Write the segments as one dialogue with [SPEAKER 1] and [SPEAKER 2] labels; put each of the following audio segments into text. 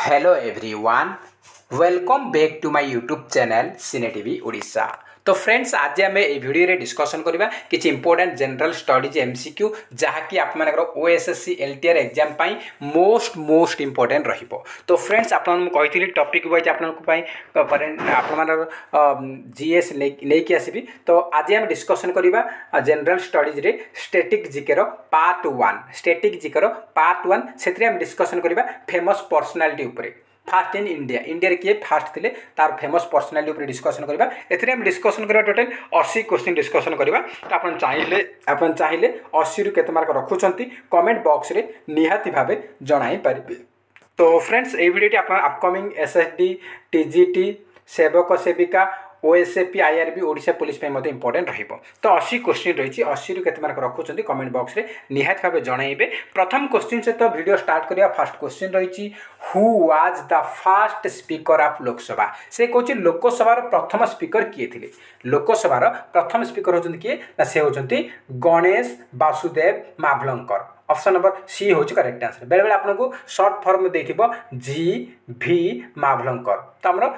[SPEAKER 1] Hello everyone, welcome back to my YouTube channel cine TV Odisha. तो friends, आज आम ये वीडियो रे डिस्कशन करबा किछि इंपोर्टेंट जनरल स्टडीज एमसीक्यू जहाँकि आपमनकर ओएसएससी एलटीआर एग्जाम पाई मोस्ट इंपोर्टेंट रहिबो। तो फ्रेंड्स, आपन कहिथिली टॉपिक वाइज आपन जीएस लेके आसीबी। तो आज हम डिस्कशन करबा जनरल स्टडीज रे स्टैटिक जीके रो पार्ट 1। स्टैटिक जीके रो पार्ट 1 सेतरे हम डिस्कशन करबा फेमस पर्सनालिटी उपरे। फास्ट इन इंडिया, इंडिया किए फास्ट थे तार फेमस पर्सनालिटी उपर डिस्कशन करबा। एथरे हम डिस्कशन करबा टोटल 80 क्वेश्चन डिस्कशन करबा। तो आपन चाहिए 80 रु केते मार्क रखुचंती कमेंट बॉक्स रे निहाती भाबे जणाई परिबे। तो फ्रेंड्स, ए वीडियोटी आपन अपकमिंग एसएसडी, टीजीटी, सेवक सेविका, ओएसएपी, आईआरबी, ओडिशा पुलिस पे मते इंपोर्टेंट रहिबो। तो 80 क्वेश्चन रहिछि, 80 रु केते मार्क रखुचंती कमेंट बॉक्स रे निहात भाबे जणाइबे। प्रथम क्वेश्चन से तो वीडियो स्टार्ट करिया। फर्स्ट क्वेश्चन रहिछि, who was the first speaker of Lok Sabha. से कहछि लोकसभा रो प्रथम स्पीकर किए थिले। लोकसभा रो प्रथम स्पीकर होचंती किए ना, से होचंती Ganesh Vasudev Mavalankar. Option number C होची करेक्ट आंसर। बेले बेले आपनको शॉर्ट फॉर्म में देथिबो जी भी मावलंकर। तो हमरो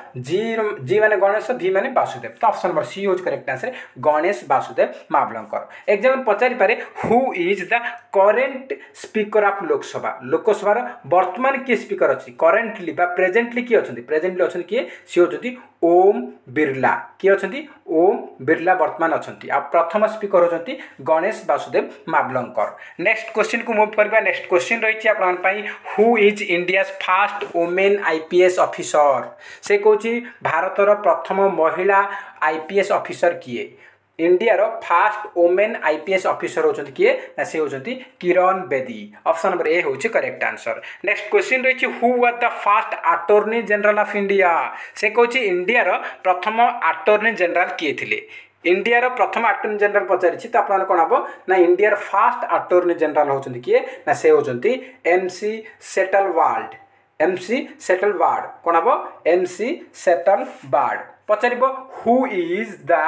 [SPEAKER 1] जी माने गणेश, भी माने वासुदेव। तो ऑप्शन नंबर सी होची correct answer, Ganesh Vasudev Mavalankar. Exam पचारि पारे who is the current speaker of Lok Sabha. Lok Sabha रो वर्तमान के स्पीकर अछि, करेंटली बा प्रेजेंटली की अछंती। प्रेजेंटली अछंती की सी होचंती ओम बिरला। की अछंती ओम बिरला वर्तमान अछंती। आ प्रथम स्पीकर होचंती गणेश वासुदेव मावलंकर। नेक्स्ट क्वेश्चन को मूव करबा। नेक्स्ट क्वेश्चन रहिछि आपन पई, who is India's first women IPS officer. से कहछि भारतर प्रथम महिला आईपीएस ऑफिसर किए। इंडिया रो फर्स्ट वुमेन आईपीएस ऑफिसर होचंती किए ना, से होचंती Kiran Bedi. Option number A होची करेक्ट आंसर। नेक्स्ट क्वेश्चन रहिछि, who was the first attorney general of India. से कहछि इंडिया रो प्रथम अटॉर्नी जनरल किए थिले। इंडिया रो प्रथम अटॉर्नी जनरल पचारिछि। तो आपन कोन हबो ना, इंडिया रो फर्स्ट अटॉर्नी जनरल होचंती किए ना, से होचंती एमसी सेटलवार्ड। एमसी सेटलवार्ड कोन हबो, एमसी सेटलवार्ड। पचारिबो who is the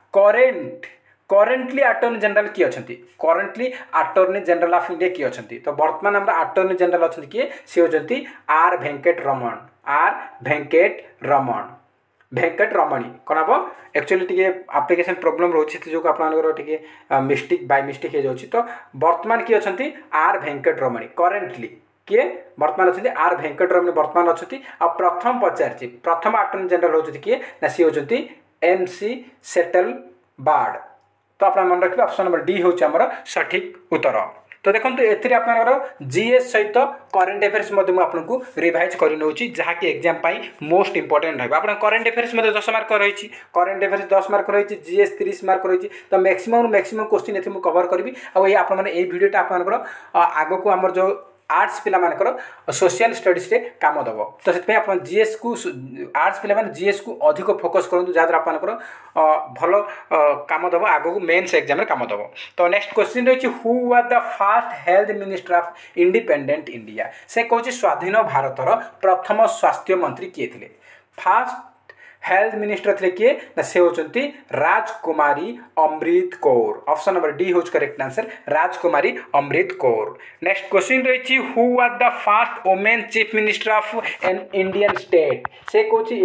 [SPEAKER 1] currently attorney general किए अछंती। Currently attorney general of India किए अछंती। तो वर्तमान हमरा अटॉर्नी जनरल अछंती किए, से होचंती आर वेंकट रमण। आर वेंकट रमण, वेंकट रमणी कोन हबो। एक्चुअली टिके एप्लिकेशन प्रॉब्लम रोछि, जो आपनकर टिके मिस्टेक बाय मिस्टेक हे जाउछि। तो वर्तमान किए अछंती आर वेंकट रमणी। करेंटली किए वर्तमान अछंती आर वेंकट रमणी वर्तमान अछंती। आ प्रथम पचारछि, प्रथम अटॉर्नी जनरल होचंती किए ना, सी होचंती एमसी सेटलवार्ड। तो आप मन रखिए ऑप्शन नंबर डी होची हमर सठिक उत्तर। तो देखंतु एथिरे आपनकर जीएस सहित करेंट अफेयर्स मध्ये मु आपनको रिवाइज करि नउची, जहा कि एग्जाम पाई मोस्ट इंपोर्टेंट रहबा। आपन करेंट अफेयर्स मध्ये 10 मार्क रहिछि, करेंट अफेयर्स 10 मार्क रहिछि, जीएस 30 मार्क रहिछि। तो मैक्सिमम क्वेश्चन एथि मु कवर करबी। आ ए आपन माने ए वीडियोटा आपनकर आगो को हमर जो आर्ट्स पिला मानकर सोशल स्टडीज रे काम दबो। तो सेत पे अपन जीएस को आर्ट्स पिला माने जीएस को अधिक फोकस करंतु, जादर आपनकर भलो काम दबो, आगो को मेंस एग्जाम रे काम दबो। तो नेक्स्ट क्वेश्चन रहिछि, who was the first health minister of independent India. से कहछि स्वाधीन भारतर प्रथम स्वास्थ्य मंत्री किए थिले। फर्स्ट हेल्थ मिनिस्टर थे किए ना, से होचंती Rajkumari Amrit Kaur. Option number D होच correct answer, Rajkumari Amrit Kaur. Next question रहिछि, who was the first women chief minister of an Indian state. से कहछि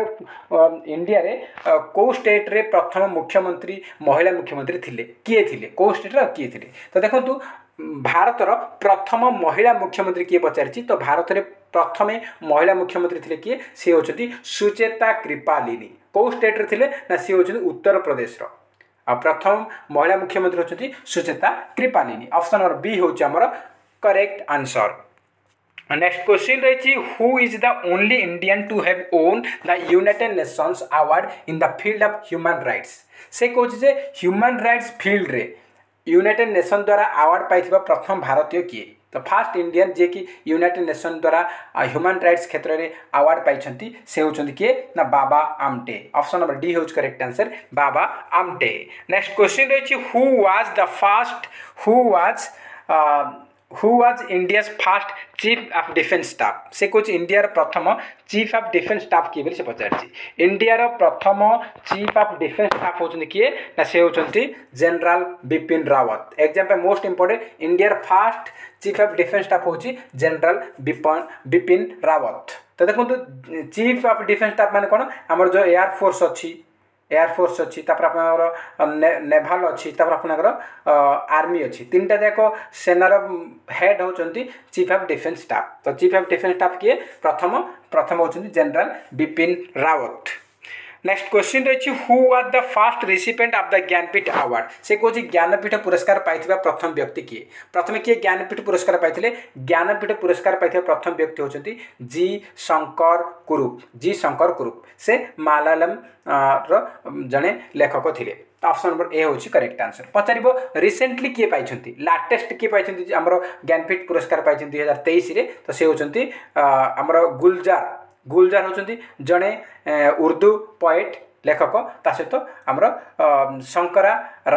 [SPEAKER 1] इंडिया रे को स्टेट रे प्रथम मुख्यमंत्री महिला मुख्यमंत्री थिले, किए थिले, को स्टेट रे किए थिले। तो देखंतु भारतर प्रथम महिला मुख्यमंत्री किए पचारिछि। तो भारत रे प्रथमे महिला मुख्यमंत्री थिले किए, से होचंती सुचेता कृपालिनी। को स्टेट रे थिले ना, से होचंती उत्तर प्रदेश रो। आ प्रथम महिला मुख्यमंत्री होचंती Sucheta Kripalani. Option number B होची हमर करेक्ट आंसर। नेक्स्ट क्वेश्चन रहिछि, who is the only Indian to have won the United Nations award in the field of human rights. से कहछि जे ह्यूमन राइट्स फील्ड रे यूनाइटेड नेशन द्वारा अवार्ड पाइथिबा प्रथम भारतीय किए। तो फर्स्ट इंडियन जे कि यूनाइटेड नेशन द्वारा ह्यूमन राइट्स क्षेत्र में अवार्ड पाइछंती, से होचंती किए ना, Baba Amte. Option number D होच correct answer, Baba Amte. Next question रहिछि, who was India's first chief of defence staff. से कुछ इंडिया प्रथम चीफ ऑफ डिफेंस स्टाफ किए बोली से पचारछि। इंडिया प्रथम चीफ ऑफ डिफेंस स्टाफ होचंती किए ना, से होचंती जनरल बिपिन रावत। एग्जाम पे most important, India first chief of defence staff होची जनरल बिपिन रावत। तो देखो चीफ ऑफ डिफेन्स स्टाफ माने कौन आमर जो एयरफोर्स अच्छी तापर आपनकर नेभाल अच्छी तापर आपनकर आर्मी अच्छी तीनटा जाक सेनार हेड होचंती चीफ ऑफ डिफेन्स स्टाफ। तो चीफ ऑफ डिफेन्स स्टाफ किए प्रथम होचंती general Bipin Rawat. Next question रही who was the first recipient of the Jnanpith award से कौन ज्ञानपीठ पुरस्कार पाइथिबा प्रथम व्यक्ति किए प्रथम किए ज्ञानपीठ पुरस्कार पाइथिले ज्ञानपीठ पुरस्कार पाइथिबा प्रथम व्यक्ति होचंती जी शंकर कुरूप से मलयालम जड़े लेखक थिले। ऑप्शन नंबर ए होची करेक्ट आंसर। पचारिबो रिसेंटली किए पाइछंती लाटेस्ट किए पाइछंती हमरो ज्ञानपीठ पुरस्कार पाइछंती 2023 रे तो से होचंती हमरो गुलजार होचंती जड़े उर्दू पोएट लेखक ता सहित आमर शंकरा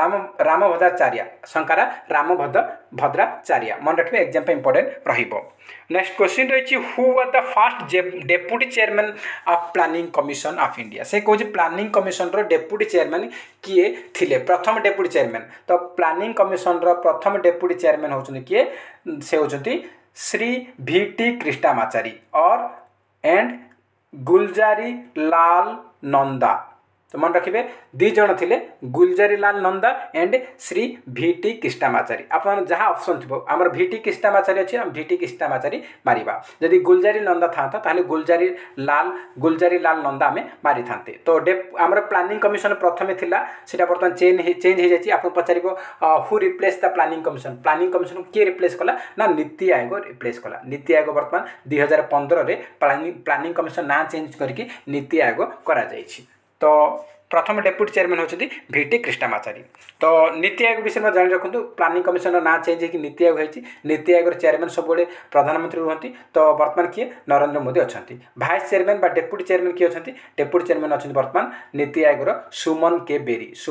[SPEAKER 1] रामभद्राचार्य मन रखिए एग्जाम पे इंपोर्टेंट रहिबो। नेक्स्ट क्वेश्चन रही who was the first deputy chairman of planning commission of India से कौन प्लानिंग कमिशन रो डेप्यूटी चेयरमैन किए थिले प्रथम डेप्यूटी चेयरमैन। तो प्लानिंग कमिशन रो प्रथम डेप्यूटी चेयरमैन होचंती किए से होचंती श्री VT कृष्णामाचारी और एंड गुलजारी लाल नंदा। तो मन रखिए दी जन थिले गुलजारी लाल नंदा एंड श्री VT कृष्णामाचारी। आप जहाँ ऑप्शन थी आमर VT कृष्णामाचारी अच्छी VT कृष्णामाचारी मारिबा जदि गुलजारी नंदा था ताहले गुलजारी लाल नंदा आम मारी था। तो आमर प्लानिंग कमिशन प्रथमे थिला सेटा बर्तमान चेंज हो जाए। आप पचारिबो who replace the planning commission किए रिप्लेस कला ना नीति आयोग रिप्लेस कला। नीति आयोग बर्तमान 2015 रे प्लानिंग कमिशन ना चेंज करके नीति आयोग करा जायछि। तो प्रथम डेप्यूटी चेयरमैन होचंती VT कृष्णामाचारी। तो नीति आयोग विषय में जान रखु प्लानिंग कमिशन ना चेंज होगी नीति आयोग होती नीति आयोग चेयरमैन सब प्रधानमंत्री रुहति। तो बर्तमान किए नरेंद्र मोदी अच्छा भाइस चेयरमैन बा डेप्यूटी चेयरमैन किए अच्छा डेप्यूटी चेयरमैन अच्छा बर्तमान नीति आयोग सुमन के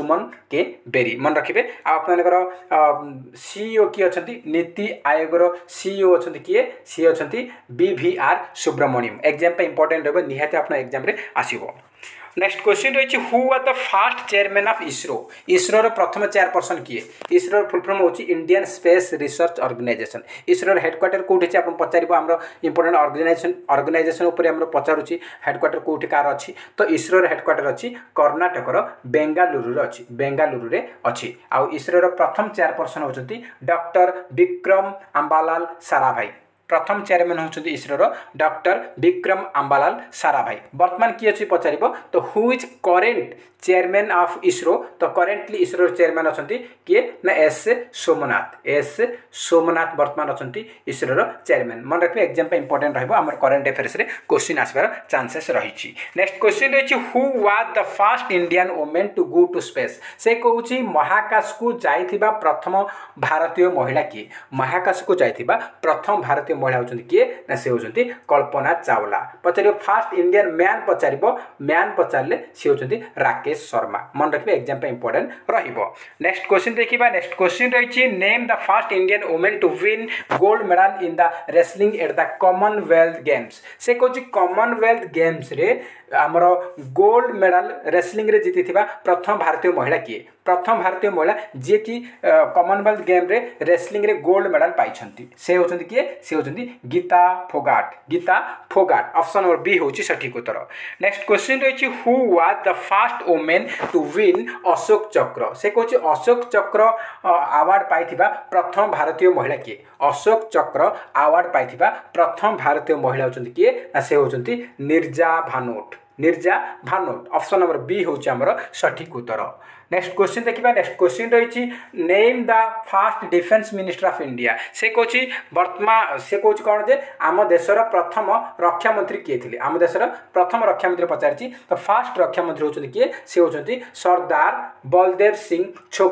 [SPEAKER 1] बेरी मन रखिए। आपनकर CEO किए अच्छा नीति आयोग CEO अच्छा किए सी अच्छा BVR सुब्रमण्यम। एग्जाम पे इंपोर्टेंट रहा निहाती अपना एग्जाम रे आसीबो। नेक्स्ट क्वेश्चन रही who was the first chairman of ISRO प्रथम चेयरपर्सन किए। इसरो फुल फॉर्म होची Indian space research organisation. ISRO headquarter कोठी छै आपन पचारिबो हमरो इंपोर्टेंट ऑर्गेनाइजेशन ऊपर हमरो पचारुची हेडक्वार्टर कोठी कार अछि। तो इसरो हेडक्वार्टर अछि कर्नाटक रो बेंगालुरु रे अछि। आ इसरो रो प्रथम चेयरपर्सन होचंती डॉक्टर विक्रम अंबालाल साराभाई। प्रथम चेयरमैन होचंती इसरो डॉक्टर विक्रम अंबालाल साराभाई। वर्तमान किए अछि पचारिबो तो who is current chairman of ISRO. तो करेंटली इसरो चेयरमैन अछंती किए ना एस सोमनाथ वर्तमान अछंती इसरो चेयरमैन। मन रखिए एग्जाम पे इंपोर्टेंट रहबो हमर करंट अफेयर्स रे क्वेश्चन आसबार चांसेस रहिछि। नेक्स्ट क्वेश्चन रहिछि who was the first Indian women to go to space से कहूछि महाकाश को जाइथिबा प्रथम भारतीय महिला किए। महाकाश को जाइथिबा प्रथम भारतीय महिला होचंती किए ना से होचंती कल्पना चावला। पचारिबो फास्ट इंडियन मैन पचारले से होचंती राकेश शर्मा। मन रखिए एग्जाम पे इंपोर्टेंट रहिबो। नेक्स्ट क्वेश्चन देखिबा। नेक्स्ट क्वेश्चन रहिछि name the first Indian women to win gold medal in the wrestling at the Commonwealth games से कहूछि कॉमनवेल्थ गेम्स रे आमर गोल्ड मेडल रेसलिंग रे जीतिथिबा प्रथम भारतीय महिला किए। प्रथम भारतीय महिला जे कि कॉमनवेल्थ गेम रे रेसलिंग रे गोल्ड मेडल पाइछंती से होचंती किए से होचंती Geeta Phogat. Option number B होची सठिक उत्तर। नेक्स्ट क्वेश्चन रहिछि who was the first women to win Ashok Chakra से कहूछि अशोक चक्र अवार्ड पाइथिबा प्रथम भारतीय महिला किए। अशोक चक्र अवार्ड पाइथिबा प्रथम भारतीय महिला होचंती किए ना से होचंती Neerja Bhanot. Option number B होची हमर सठिक उत्तर। नेक्स्ट क्वेश्चन देखिबा। नेक्स्ट क्वेश्चन रही name the first defence minister of India से कहूछि वर्तमान से कहूछि कौन जे आम देशर प्रथम रक्षा मंत्री किए थिले। आम देशर प्रथम रक्षा मंत्री पचारछि तो फर्स्ट रक्षा मंत्री होचंती किए से होचंती सरदार बलदेव सिंह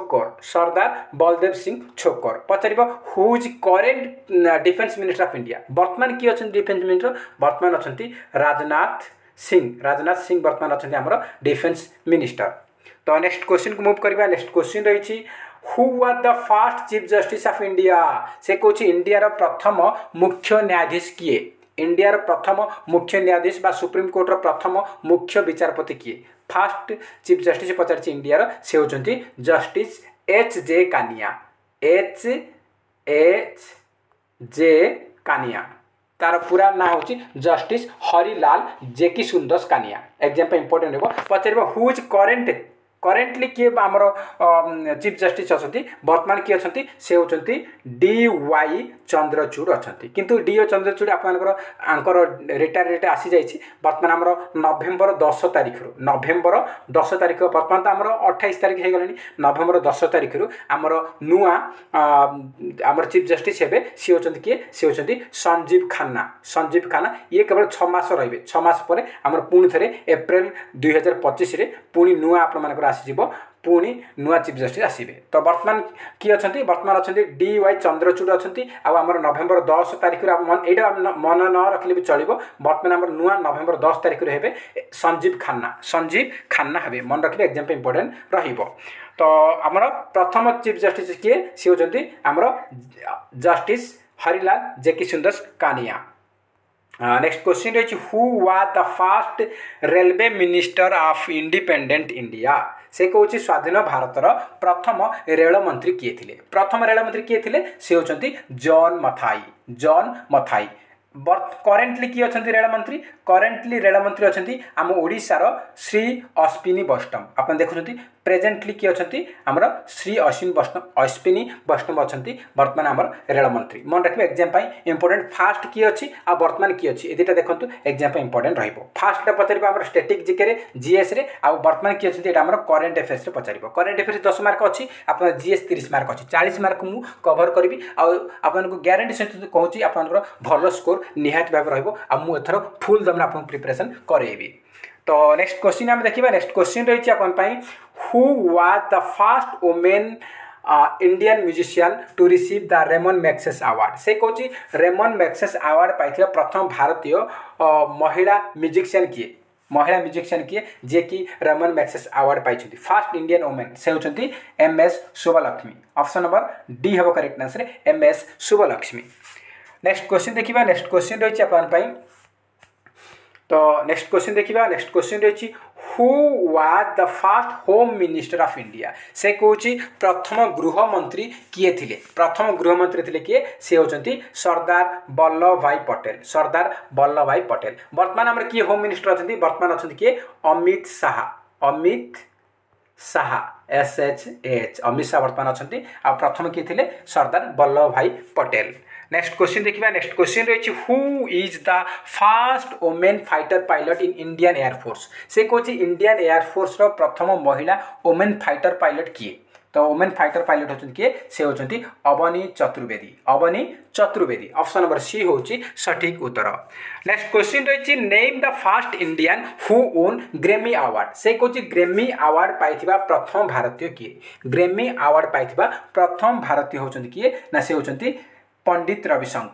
[SPEAKER 1] छोक्कर। पचारिबो who is current defence minister of India. वर्तमान किए अछंती डिफेन्स मिनिस्टर वर्तमान अछंती राजनाथ सिंह वर्तमान अछंती हमर डिफेन्स मिनिस्टर। तो नेक्स्ट क्वेश्चन को मूव करबा। नेक्स्ट क्वेश्चन रही who was the first chief justice of India से कहूछि इंडिया रो प्रथम मुख्य न्यायाधीश किए। इंडिया रो प्रथम मुख्य न्यायाधीश बा सुप्रीम कोर्ट रो प्रथम मुख्य विचारपति किए। फर्स्ट चीफ जस्टिस पचारछि इंडिया रो से होचंती जस्टिस H.J. कानिया। तार पूरा ना हूँ जस्टिस हरिलाल जेकी सुंदर कानिया एग्जाम पे इंपोर्टेंट हो पचार हु इज करेन्टली किए आमर चीफ जस्टिस अच्छा बर्तमान किए अच्छा से होती डी वाई चंद्रचूड़ अच्छा किंतु डी वाई चंद्रचूड़ आपर रिटायर डेट आसी जाइए बर्तमान आमर नवेम्बर 10 तारिख नवेम्बर 10 तारिख बर्तमान तो आमर 28 तारिख हो गलानी नवेम्बर 10 तारिख आमर नुआ आमर चीफ जस्टिस हे सी होती किए सी होती संजीव खन्ना ये केवल 6 मास रे 6 मास पर आमर पुणी थे एप्रिल 2025 पुणी नुआ आप आसीजिवो पुणी नुआ चीफ जस्टिस आसबे तो बर्तमान किए अच्छा बर्तमान अच्छा डी वाई चंद्रचूड़ अच्छा आमर नवेम्बर 10 तारिख यहाँ मन न रखिले भी चलो बर्तमान आम नुआ नवेम्बर 10 तारिख हे संजीव खन्ना हे मन रखिए एग्जाम इंपोर्टेंट तो आमर प्रथम चीफ जस्टिस किए सी होती आमर justice Harilal Jeki Sundar Kania next question रही who was the first railway minister of independent India से कौन स्वाधीन भारतर प्रथम रेल मंत्री किए थे प्रथम रेल मंत्री किए थे से होती जॉन मथाई करेन्टली किए अच्छा रेल मंत्री करेन्टली रेल मंत्री अच्छा आम ओडिशार श्री अश्विनी वैष्णव आप देखुं प्रेजेंटली किए अच्छा आमर श्री अश्विनी वैष्णव अच्छा बर्तमान आमर रेल मंत्री मन रखिए एग्जाम इंपोर्टेंट फास्ट किए अच्छी आ बर्तमान किए अच्छी ये देखो एग्जाम इंपोर्टेंट फास्ट पचार आम स्टेटिक जिके जीएस रे आ बर्तमान किए अच्छी आम करेन्ट अफेयर्स पचार करेन्ट अफेयर्स 10 मार्क अच्छी आप जीएस 30 मार्क अच्छी 40 मार्क मुझे कभर करी आपको ग्यारंटी सहित कहूँ आप भल स्कोर निहाती भाव रही फुल दम आपको प्रिपरेशन करेबी तो नेक्स्ट क्वेश्चन आम देखा नेक्स्ट क्वेश्चन रही है who was the first women Indian musician to receive the Ramon Magsaysay award से कौन रेमन मैग्सेस अवार्ड पाई प्रथम भारतीय महिला म्यूजिशियन किए जे कि रेमन मैग्सेस अवार्ड पाई फर्स्ट इंडियन वुमेन से होती MS Subbulakshmi option number D हम correct answer MS Subbulakshmi next question देखा नेक्स्ट क्वेश्चन रही है तो नेक्स्ट क्वेश्चन देखा नेक्स्ट क्वेश्चन रही who was the first home minister of India से कौन प्रथम गृह मंत्री किए थे प्रथम गृह मंत्री थे किए सी होती सरदार वल्लभ भाई पटेल बर्तमान आम किए होम मिनिस्टर अच्छा बर्तमान अच्छा किए अमित शाह SHH अमित शाह बर्तमान अच्छा प्रथम किए थे सरदार वल्लभ भाई पटेल नेक्स्ट क्वेश्चन देखा नेक्स्ट क्वेश्चन रही who is the first women fighter pilot in Indian air force से कौन इंडियन एयरफोर्स प्रथम महिला वुमेन फाइटर पायलट किए तो वुमेन फाइटर पायलट होती किए से होती Avani Chaturvedi option number C हूँ सठिक उत्तर नेक्स्ट क्वेश्चन रही name the first Indian who won Grammy award से कौन ग्रेमी अवार्ड पाई प्रथम भारतीय किए ग्रेमी अवार्ड पाई प्रथम भारतीय होती किए ना से होती Pandit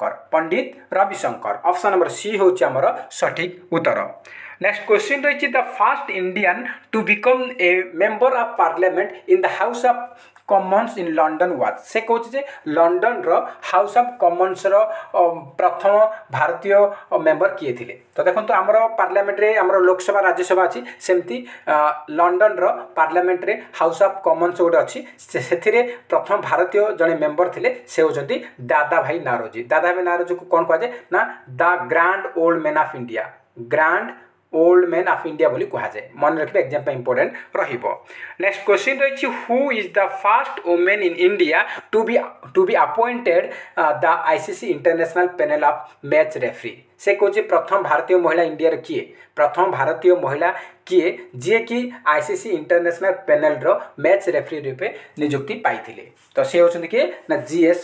[SPEAKER 1] Ravishankar option number C हूँ आमर सठिक उत्तर नेक्स्ट क्वेश्चन रही the first Indian to become a member of parliament in the House of Commons in London was से कौन लंडन रो हाउस ऑफ कॉमन्स रो प्रथम भारतीय मेंबर किए थे तो देखो तो आमर पार्लियामेंट रे आमर लोकसभा राज्यसभा अच्छी सेमती लंडन रो पार्लियामेंट रे हाउस ऑफ कॉमन्स गोटे अच्छी से प्रथम भारतीय जड़े मेंबर थे से होती दादा भाई नारोजी को कौन कहुए ना the grand old man of India grand old man of India बोली कहुए मन रखिए एग्जाम इंपोर्टेंट रहिबो नेक्स्ट क्वेश्चन रही who is the first women in India to be appointed the ICC international panel of match referee से कौन प्रथम भारतीय महिला इंडिया किए प्रथम भारतीय महिला किए जी कि ICC इंटरनेशनल पैनल रो मैच रेफरी रूपे नियुक्ति पाई तो से होती किए ना GS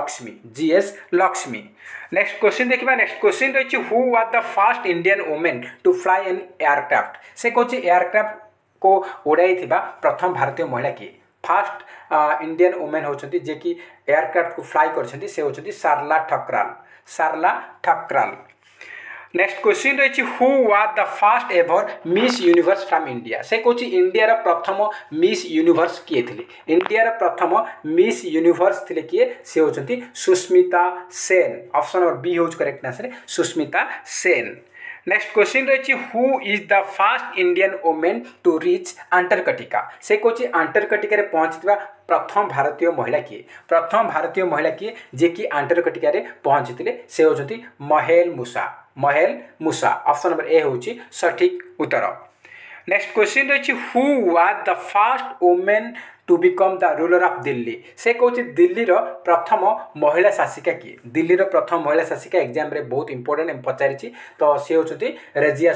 [SPEAKER 1] लक्ष्मी नेक्स्ट क्वेश्चन देखा नेक्स्ट क्वेश्चन रही who was the first Indian women to fly an aircraft से कौन एयरक्राफ्ट को उड़ाई प्रथम भारतीय महिला किए फर्स्ट इंडियन वुमेन होती जे कि एयरक्राफ्ट को फ्लाई कर से होती शारला ठक्राल नेक्स्ट क्वेश्चन रही who was the first ever Miss Universe from India से कौन इंडिया प्रथम मिस यूनिवर्स किए थे इंडिया प्रथम मिस यूनिवर्स थे किए से होती Sushmita Sen option number B हूँ correct answer Sushmita Sen next question रही who is the fast Indian women to reach Antarctica से कौन अंटार्कटिका रे पहुंची प्रथम भारतीय महिला किए प्रथम भारतीय महिला किए जे कि अंटार्कटिका रे पहुंची से होती महेल मूसा ऑप्शन नंबर ए होची सठिक उत्तर। नेक्स्ट क्वेश्चन रही who was the fast women to become the ruler of Delhi से कौन दिल्ली रो प्रथम महिला शासिका किए दिल्ली रो प्रथम महिला शासिका एग्जाम रे बहुत इंपोर्टेंट पचारि तो सी होती रेजिया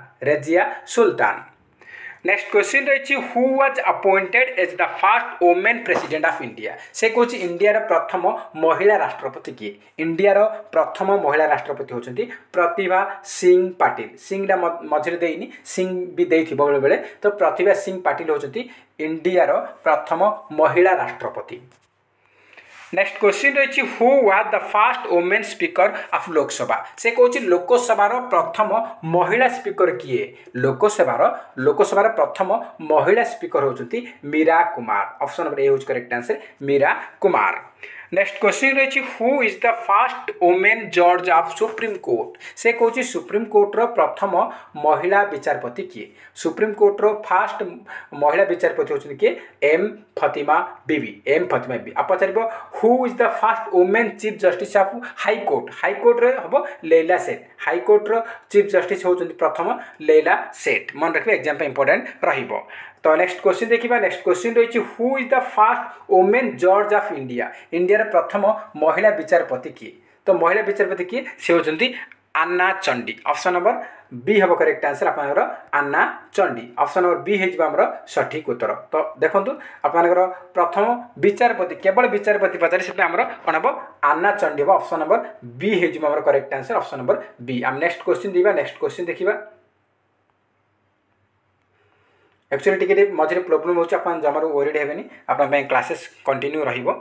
[SPEAKER 1] सुल्तान। नेक्स्ट क्वेश्चन रही who was appointed as the first women president of India से कौन इंडिया रो प्रथम महिला राष्ट्रपति किए इंडिया रो प्रथम महिला राष्ट्रपति होचंती प्रतिभा सिंह पाटिल सिंह मझे देनी सिंह भी देथि बेले बेले तो प्रतिभा सिंह पाटिल होचंती इंडिया रो प्रथम महिला राष्ट्रपति। नेक्स्ट क्वेश्चन रही who was the first women speaker of Lok Sabha से कौन लोकसभार प्रथम महिला स्पीकर किए लोकसभार प्रथम महिला स्पीकर होती Meira Kumar option number A होज correct answer Meira Kumar. Next question रही who is the first women जज ऑफ सुप्रीम कोर्ट से कौन सुप्रीम कोर्टर प्रथम महिला विचारपति किए सुप्रीम कोर्टर फर्स्ट महिला विचारपति होती किए एम फतिमा बीबी आप पचार who is the first women chief justice of high court रे हम लैला सेठ हाईकोर्टर चीफ जस्टिस होती प्रथम लैला सेठ मन रखिए एग्जाम इंपोर्टेंट रहिबो। तो नेक्स्ट क्वेश्चन देखिबा नेक्स्ट क्वेश्चन रही who is the first women जज ऑफ इंडिया प्रथम महिला विचारपति किए तो महिला विचारपति किए से होती Anna Chandy option number B हम करेक्ट आंसर आपनकर Anna Chandy option number B है सठिक उत्तर। तो देखो आपनकर प्रथम विचारपति केवल विचारपति पचारे से कौन हम आन्ना चंडी हम ऑप्शन नंबर बी है correct answer option number B. आम नेक्स्ट क्वेश्चन दीबा नेक्स्ट क्वेश्चन देखिबा एक्चुअली टिके मझे प्रोब्लेम होची अपन जमार वरीड हेबेनी अपन क्लासेस कंटिन्यू रहिबो।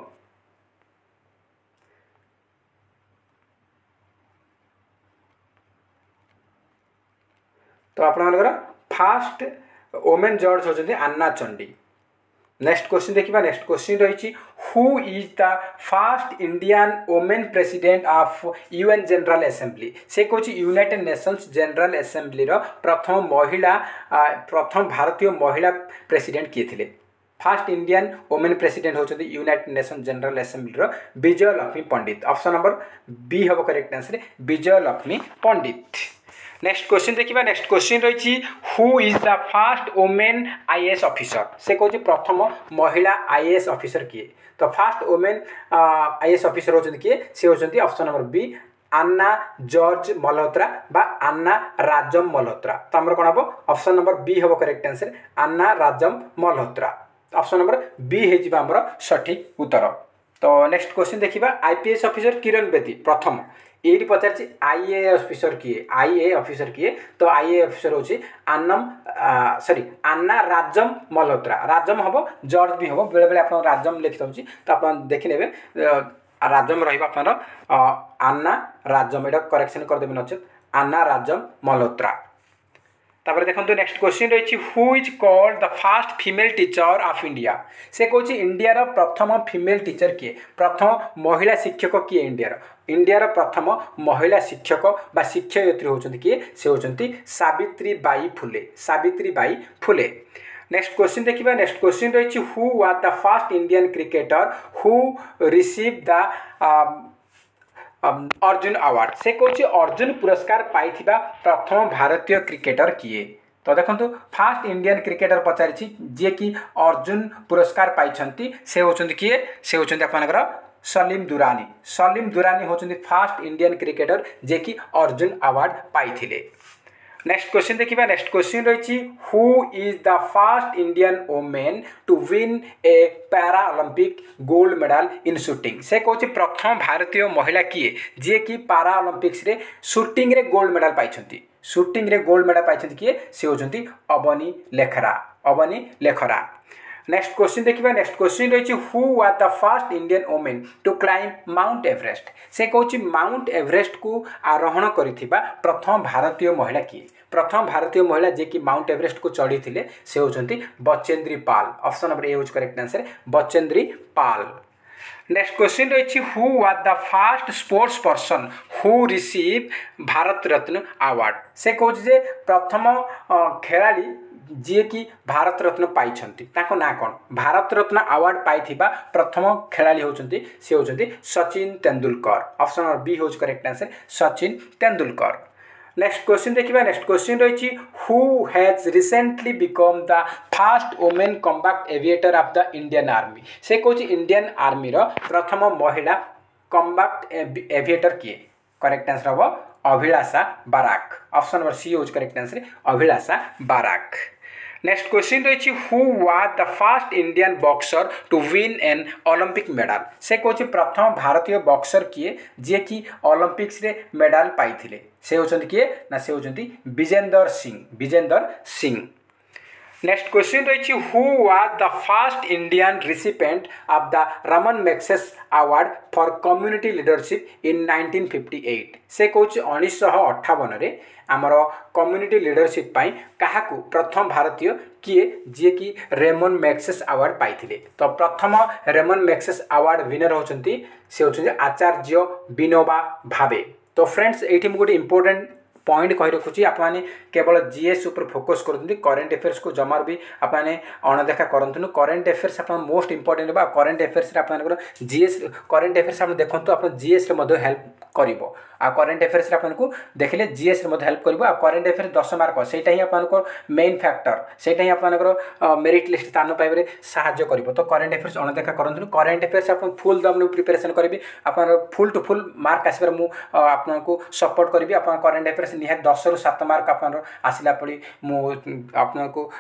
[SPEAKER 1] तो आपनकर फास्ट वुमेन जज होचंदी आन्ना चंडी। नेक्स्ट क्वेश्चन देखिबा नेक्स्ट क्वेश्चन रही who is the first Indian women president of UN general assembly से कौन यूनाइटेड नेशंस जनरल असेंबली रो प्रथम भारतीय महिला प्रेसिडेंट किए थे फर्स्ट इंडियन वुमेन प्रेसिडेंट होचंदी यूनाइटेड नेशंस जनरल असेंबली रो Vijay Lakshmi Pandit option number B हम correct answer Vijay Lakshmi Pandit. Next question देखिबा नेक्स्ट क्वेश्चन रही who is the first women IAS officer से कौन प्रथम महिला आईएएस ऑफिसर किए तो फर्स्ट वुमेन आईएएस ऑफिसर होचंदी किए से होचंदी option number B Anna George Malhotra बा आन्ना राजम मल्होत्रा तो हमर कोन हबो ऑप्शन नंबर बी हम correct answer Anna Rajam Malhotra option number B हे जिबा हमर सठिक उत्तर। तो नेक्स्ट क्वेश्चन देखिबा आईपीएस ऑफिसर किरण बेदी प्रथम ये पचार आईए ऑफिसर किए तो आईए ऑफिसर होची आन्ना राजम मल्होत्रा राजम हम जॉर्ज भी हम बेले बेले आप राजम लिखि दउची तो आप देखि नेबे राजम रहिबा आपन आन्ना राजम एटा करेक्शन कर देबे नचेत आन्ना राजम मल्होत्रा। तापर देखो नेक्स्ट क्वेश्चन रही who is called the first female teacher of India से कौन इंडिया रो प्रथम फीमेल टीचर किए प्रथम महिला शिक्षक किए इंडिया रो प्रथम महिला शिक्षक बा शिक्षयित्री होचंती किए से होचंती सावित्रीबाई फुले। नेक्स्ट क्वेश्चन देखिबा नेक्स्ट क्वेश्चन रही who was the first Indian cricketer who receive the Arjuna award से कौन अर्जुन पुरस्कार पाई प्रथम भारतीय क्रिकेटर किए तो देखो फास्ट इंडियन क्रिकेटर पचारि जे कि अर्जुन पुरस्कार पाई से होचंती किए से होचंती आपनकर सलीम दुरानी होचंती फास्ट इंडियन क्रिकेटर जे कि अर्जुन अवार्ड पाई थिले। नेक्स्ट क्वेश्चन देखिबा नेक्स्ट क्वेश्चन रही who is the first Indian women to win a para Olympic gold medal in shooting से कौन प्रथम भारतीय महिला किए जे कि पैरा ओलंपिक्स रे शूटिंग रे गोल्ड मेडल पाइछंती किए से होचंती अबनी लेखरा। नेक्स्ट क्वेश्चन देखिबा नेक्स्ट क्वेश्चन रही who was the first Indian women to climb Mount Everest से कौन माउंट एवरेस्ट को आरोहण करिथिबा प्रथम भारतीय महिला किए प्रथम भारतीय महिला जे कि माउंट एवरेस्ट को चढ़ी थिले से होचंती Bachendri Pal option number A होच correct answer Bachendri Pal. Next question रही who was the fast sports person who receive Bharat Ratna award से कहूँ जे प्रथम खेलाड़ी जी कि भारत रत्न पाई ना कौन भारत रत्न अवार्ड पाई प्रथम खेलाड़ी होती सी होती Sachin Tendulkar option number B होज correct answer Sachin Tendulkar. Next question देखिए नेक्स्ट क्वेश्चन रही who has recently become the fast women combat aviator of the Indian army से कहूँ इंडियन आर्मी प्रथम महिला कम्बैट एविएटर किए करेक्ट आंसर हम Abhilasha Barak option number C होज correct answer Abhilasha Barak. Next question रही who was the first Indian boxer to win an Olympic medal से कहूँ प्रथम भारतीय बॉक्सर किए जे कि ओलंपिक्स रे मेडल पाई से होचंती किए ना से होचंती विजेंदर सिंह। नेक्स्ट क्वेश्चन रही who was the first Indian recipient of the Ramon Magsaysay award for community leadership in 1958 से कहूँ 1958 आमर कम्युनिटी लीडरशिप पाई क्या प्रथम भारतीय किए जी कि रेमन मैग्सेसे अवार्ड पाई तो प्रथम रेमन मैग्सेसे अवार्ड विनर होचंती से होचंती आचार्य विनोबा भावे। तो फ्रेंड्स ये गोटे इंपोर्टेंट पॉइंट कही रखुच्छी आपने केवल जीएस उपर फोकस करते करेन्ट अफेयर्स को जमार भी आपने अणदेखा करूँ करेन्ट अफेयर्स आप मोस्ट इंपोर्टेंट बा करेन्ट अफेयर्स आप जीएस करेन्ट अफेयर्स आप देखो आप जीएस हेल्प कर करेन्ट अफेयर्स आपको देखिले जीएस हेल्प कर करेन्ट अफेयर्स 10 मार्क से ही आपको मेन फैक्टर से ही आपको मेरिट लिस्ट स्थान पाइबे साहाय्य कर तो करेन्ट अफेयर्स अणदेखा करूँ करेन्ट अफेयर्स आप फुल दम प्रिपेरेसन करी आप फुल टू फुल मार्क आसबार मुझे आपको सपोर्ट करी आप करेन्ट अफेयर्स निहार 10 ରୁ 7 मार्क आप आसला पड़ी आपको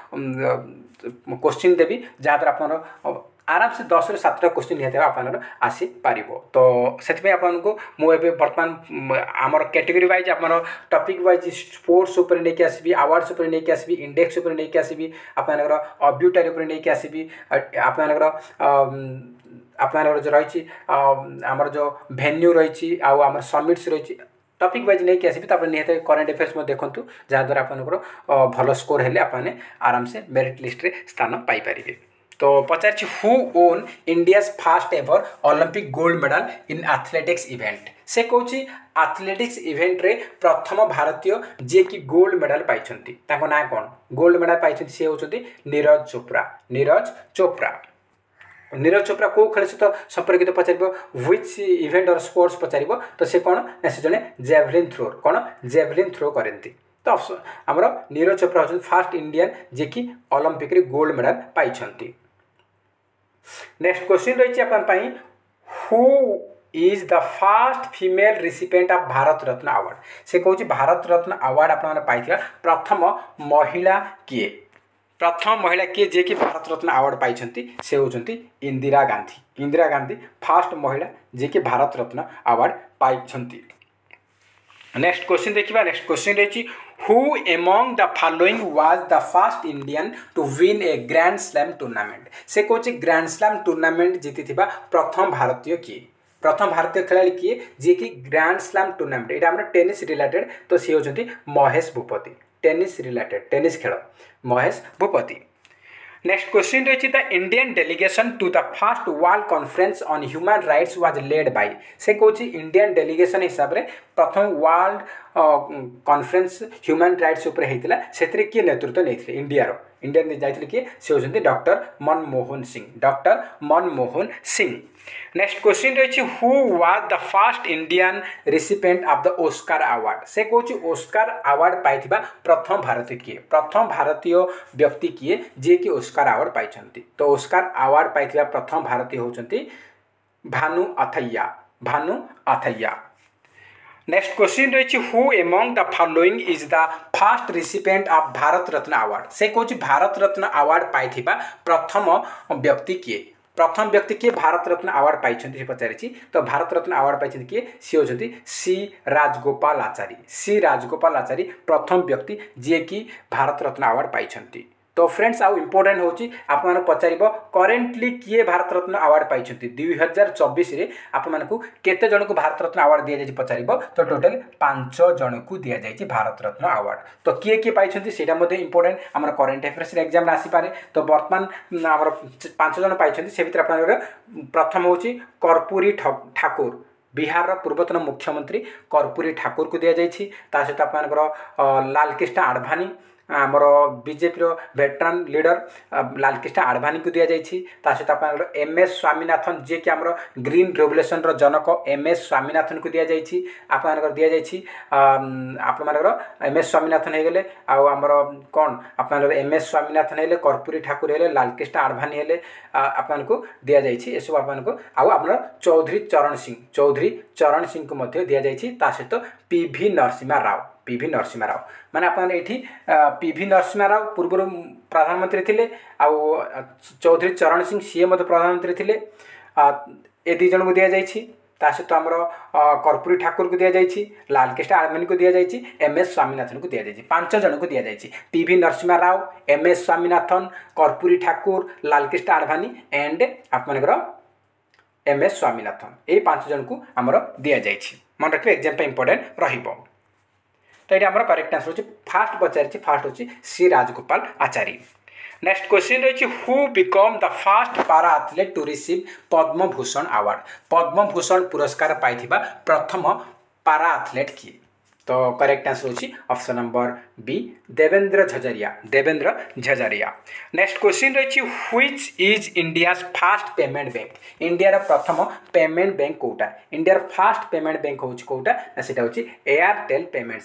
[SPEAKER 1] क्वेश्चन देवी जहाँद्वारा आप आराम से 10 ରୁ 7टा क्वेश्चन निहत आप आसीपर तो से आपको मुझे बर्तमान आमर कैटेगरी वाइज आप टॉपिक वाइज स्पोर्ट्स उपर नहीं आसबि अवार्ड्स उपर नहीं आसबि इंडेक्स उपर नहीं आसबि आपनकर ऑब्यूटरी उपर नहीं आसबि आपनकर आपनकर जो रही आमर जो भेन्यू रही आमर समिट्स रही टॉपिक वाइज नहीं आसबि तो निहत करेन्ट अफेयर्स में देखूँ जहाँद्वारा आपनकर भल स्कोर हेले आपने आराम से मेरिट लिस्ट रे स्थान पाइपर। तो पचार who won India's fast ever Olympic gold medal in athletics event से कहूँ एथलेटिक्स इवेंट रे प्रथम भारतीय जी कि गोल्ड मेडल पाई ना कौन गोल्ड मेडल पाई सी होती नीरज चोप्रा नीरज चोप्रा कौ खेल सहित संपर्कित पचार व्हिच इवेंट और स्पोर्ट्स पचार तो सी कौन ना से जड़े जेवलिन थ्रो करती तो आमर नीरज चोप्रा होती फास्ट इंडियन जे कि ओलंपिक रे गोल्ड मेडल पाई। नेक्स्ट क्वेश्चन रही who is the first female recipient of Bharat Ratna award से कहूँ भारत रत्न अवार्ड आपने पाई प्रथम महिला किए जे कि भारत रत्न अवार्ड पाई से होती इंदिरा गांधी फास्ट महिला जे कि भारत रत्न अवार्ड पाई। नेक्स्ट क्वेश्चन देखिए नेक्स्ट क्वेश्चन रही who among the following was the first Indian to win a grand slam tournament से कहूँ ग्रैंड स्लैम टूर्नामेंट जीति प्रथम भारतीय किए प्रथम भारतीय खेलाड़ी किए जी कि ग्रैंड स्लैम टूर्नामेंट यहाँ आम टेनिस रिलेटेड तो सी होती Mahesh Bhupathi tennis related tennis खेल महेश भूपति। नेक्स्ट क्वेश्चन रही the Indian delegation to the first world conference on human rights was led by से कहूँ इंडियन डेलीगेशन हिसाब से प्रथम वर्ल्ड कॉन्फ्रेंस ह्यूमन राइट्स उपर होता से किए नेतृत्व नहीं इंडिया जाते किए से होती doctor Manmohan Singh. Next question रही who was the first Indian recipient of the Oscar award से कहूँ ओस्कार अवार्ड पाई प्रथम भारतीय व्यक्ति किए जे कि ओस्कार अवार्ड पाई तो ओस्कार अवार्ड पाई प्रथम भारतीय होती भानु अथैया। नेक्स्ट क्वेश्चन रही who among the following is the first recipient of Bharat Ratna award से कहूँ भारत रत्न अवार्ड पाई प्रथम व्यक्ति किए भारत रत्न अवार्ड पाई पचारि तो भारत रत्न अवार्ड पाई किए सी होती सी राजगोपाल आचार्य प्रथम व्यक्ति जी कि भारत रत्न अवार्ड पाई तो फ्रेंड्स आउ इंपोर्टेंट होची आपन पचार करेन्टली किए भारत रत्न अवार्ड पाई 2024 रे आपन को केते जन को भारत रत्न अवार्ड दिया जाय पचार तो टोटल 5 जन को दिया जाय भारत रत्न अवार्ड। तो किए किए पाई सेटा मध्ये इंपोर्टेंट हमर करंट अफेयर्स रे एग्जाम आसी पारे। तो वर्तमान हमर 5 जन पाई से भीतर आपन प्रथम होची कर्पूरी ठाकुर बिहार पूर्वतन मुख्यमंत्री कर्पूरी ठाकुर को दिया जाय सहित आपन लालकृष्ण आडवाणी आमर BJP veteran leader Lal Krishna Advani को दिया जाय सहित आप एम एस स्वामीनाथन जी कि आमर ग्रीन रेवोल्यूशन जनक एम एस स्वामीनाथन को दिया जाय आप दिया जाय आप एम एस स्वामीनाथन हो गले आमर कौन आप एम एस स्वामीनाथन हेले कर्पूरी ठाकुर हेले लालकृष्ण आडवाणी हेले आपको दिया जाय सब आपको आमर चौधरी चरण सिंह को मध्य दिया जाय सहित पीवी नरसिम्हा राव माने आपन एठी पीवी नरसिम्हा राव पूर्व प्रधानमंत्री थिले चौधरी चरण सिंह सीए मध्य प्रधानमंत्री थिले ए दी जन को दिया जायछि सहित आमर कर्पूरी ठाकुर को दिया जायछि लालकृष्ण आडवाणी को दिया जायछि एम एस स्वामीनाथन को दिया जायछि 5 जन को दिया जायछि PV Narasimha Rao M S Swaminathan Karpoori Thakur Lal Krishna Advani and आपनकर एम एस स्वामीनाथन ए 5 जन को आमर दिया जायछि मन रखिबे एग्जाम पे इंपोर्टेंट रहिबो। तो ये आमर करेक्ट आंसर होची फास्ट पचारि फास्ट होची C Rajagopalachari. Next question रही who become the fast para athlete to receive Padma Bhushan award Padma Bhushan पुरस्कार पाइथिबा प्रथम पारा एथलीट किए। तो करेक्ट आंसर होची option number B Devendra Jhajharia. Next question रही which is India's fast payment bank India प्रथम पेमेंट बैंक कोटा इंडिया फास्ट पेमेंट बैंक होची कोटा सेटा होची Airtel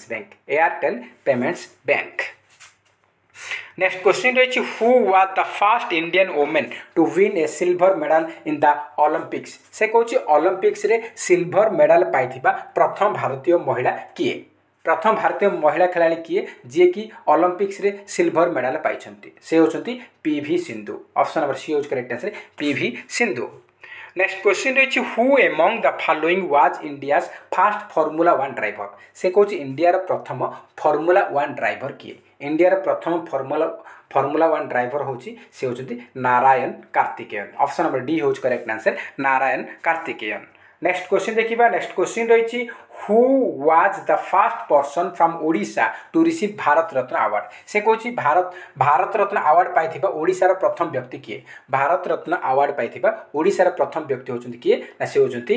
[SPEAKER 1] payments bank. Next question रही who was the first Indian women to win a silver medal in the Olympics से कहूँ Olympics रे सिल्वर मेडल पाइथिबा प्रथम भारतीय महिला किए प्रथम भारतीय महिला खिलाड़ी किए जी कि ओलंपिक्स रे सिल्वर मेडल पाई से होचंती P V Sindhu option number C होज correct answer P V Sindhu. Next question रही who among the following was India's fast formula 1 driver से कहूँ इंडिया प्रथम फॉर्मूला 1 ड्राइवर किए इंडिया प्रथम फॉर्मूला 1 ड्राइवर होची से होचंती Narayan Karthikeyan option number D होज correct answer Narayan Karthikeyan. Next question देखिबा नेक्स्ट क्वेश्चन रही who was the first person from Odisha to receive Bharat Ratna award से कहूँ भारत रत्न अवार्ड पाइथिबा ओडिशार प्रथम व्यक्ति किए भारत रत्न अवार्ड पाइथिबा ओडिशार प्रथम व्यक्ति होचंती किए ना से होचंती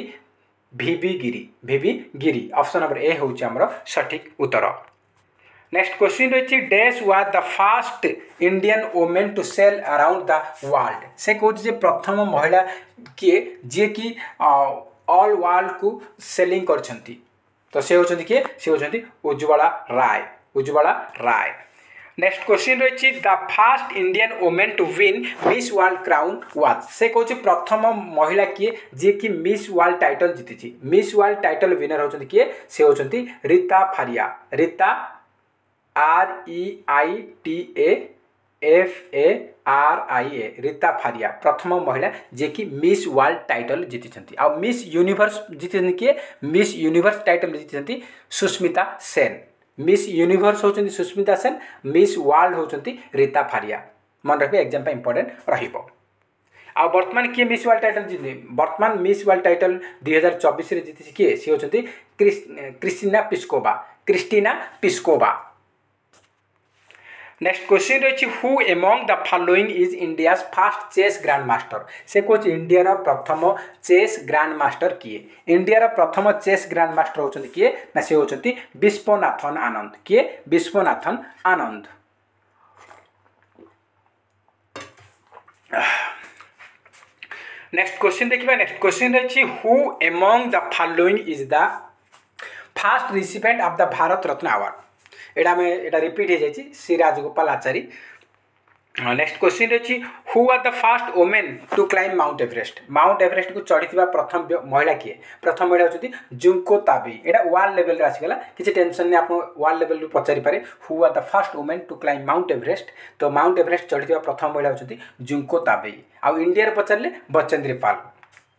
[SPEAKER 1] वीवी गिरी ऑप्शन नंबर ए होची हमर सठिक उत्तर। नेक्स्ट क्वेश्चन रही dash was the first Indian women to sail around the world से कहूँ प्रथम महिला किए जी कि ऑल वर्ल्ड को सेलिंग करछंती तो से होचंती किए से होचंती उज्ज्वला राय। नेक्स्ट क्वेश्चन रही the first Indian women to win miss world crown was से कहूँ प्रथम महिला किए जी कि मिस वर्ल्ड टाइटल जीति मिस वर्ल्ड टाइटल विनर होचंती किए से होचंती रीता फारिया REITA रीता फारिया प्रथम महिला जे कि मिस वर्ल्ड टाइटल जीति आ मिस यूनिवर्स जीति किए मिस यूनिवर्स टाइटल जीति सुस्मिता सेन मिस यूनिवर्स होचंती सुस्मिता सेन मिस वर्ल्ड होचंती रीता फारिया मन रखिए एग्जाम पे इंपोर्टेंट रहिबो। आ वर्तमान किए मिस वर्ल्ड टाइटल जीति वर्तमान मिस वर्ल्ड टाइटल 2024 रे जीति किए सी होचंती क्रिस्टीना पिस्कोवा। नेक्स्ट क्वेश्चन रही who among the following is India's first chess grandmaster से कहूँ इंडिया प्रथम चेस ग्रैंड मास्टर किए इंडिया प्रथम चेस ग्रैंड मास्टर होचंती किए ना से होचंती विश्वनाथन आनंद किए विश्वनाथन आनंद। नेक्स्ट क्वेश्चन देखिए नेक्स्ट क्वेश्चन रही who among the following is the first recipient of the Bharat Ratna award एटा रिपीट हो जाए C Rajagopalachari. Next question रही who are the first women to climb Mount Everest को चढ़ी प्रथम महिला किए प्रथम महिला होती जुंको ताबेई एटा वर्ल्ड लेवल आसीगला किसी टेंशन नहीं आप वर्ल्ड लेवल पचारि पारे who are the first women to climb Mount Everest तो माउंट एवरेस्ट चढ़ी प्रथम महिला होती जुंको ताबेई आ इंडिया पचारे बचेंद्री पाल।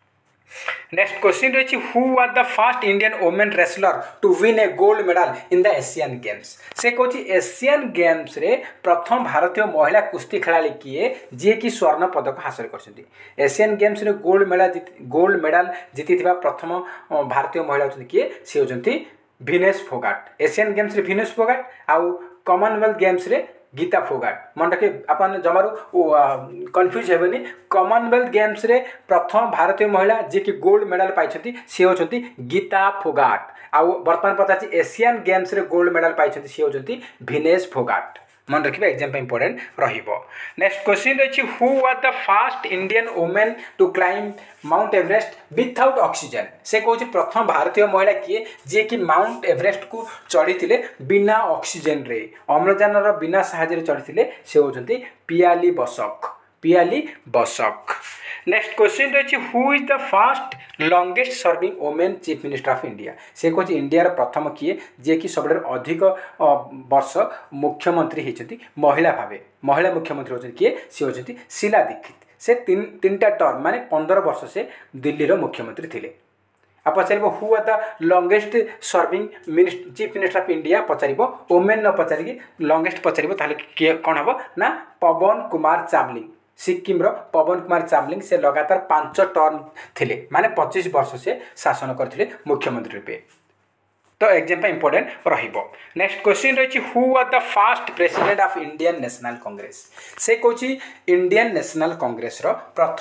[SPEAKER 1] नेक्स्ट क्वेश्चन रही who was the first Indian women wrestler to win A gold medal in the Asian games. से कहूँ एशियन गेम्स रे प्रथम भारतीय महिला कुश्ती खेलाड़ी किए जी कि स्वर्ण पदक हासिल कर एशियन गेम्स रे गोल्ड मेडल जीति प्रथम भारतीय महिला होती किए सी होती विनेश फोगाट। एशियन गेम्स रे विनेश फोगाट आउ कॉमनवेल्थ गेम्स रे गीता फोगाट। मन रखिए आपन जमारू कन्फ्यूज हेबनी। कॉमनवेल्थ गेम्स रे प्रथम भारतीय महिला जी कि गोल्ड मेडल पाई सी होती गीता फोगाट। आउ बर्तमान पचार एशियन गेम्स रे गोल्ड मेडल पाई सी होती विनेश फोगाट। मन रखिए एग्जाम इंपोर्टेंट रहिबो। नेक्स्ट क्वेश्चन रही who was the first Indian women to climb Mount Everest without oxygen. से कहूँ प्रथम भारतीय महिला किए जी कि माउंट एवरेस्ट को चढ़ी बिना ऑक्सीजन रे अम्लजान बिना साहाय्य चढ़ी से होती पियाली बसक। पियाली बसक। नेक्स्ट क्वेश्चन रही who is the first longest serving women chief minister of India. से कहूँ इंडिया प्रथम किए जी कि सब अधिक वर्ष मुख्यमंत्री होती महिला भावे। महिला मुख्यमंत्री होती किए सी होती शीला दीक्षित। से तीन टर्म माने 15 वर्ष से दिल्ली मुख्यमंत्री थे। आप पचार who are the longest serving chief minister of India पचार वुमेन न पचारिक लॉन्गेस्ट पचार किए कौन हम ना पवन कुमार चामलिंग। सिक्किम पवन कुमार चामलिंग से लगातार 5 टर्म थे माने 25 वर्ष से शासन करते मुख्यमंत्री रूपे। तो एग्जाम इंपोर्टेंट रहिबो। नेक्स्ट क्वेश्चन रही who was the first president of Indian National Congress. से कहूँ इंडियन नेशनल कांग्रेस रो